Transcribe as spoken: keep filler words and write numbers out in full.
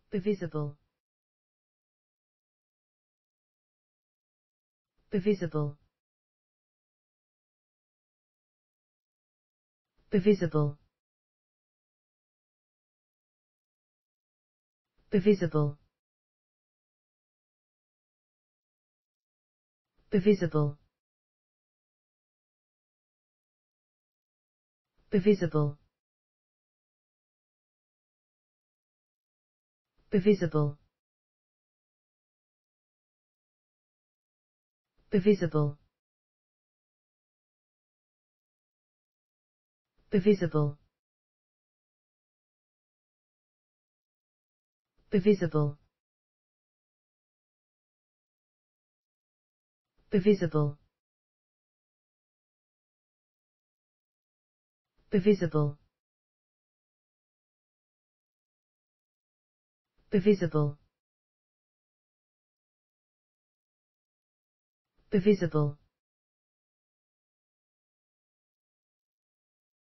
Bivisible. Bivisible. Bivisible. Bivisible. Bivisible. Bivisible. Bivisible. Bivisible. Bivisible. Bivisible. Bivisible. Bivisible. Bivisible. Bivisible.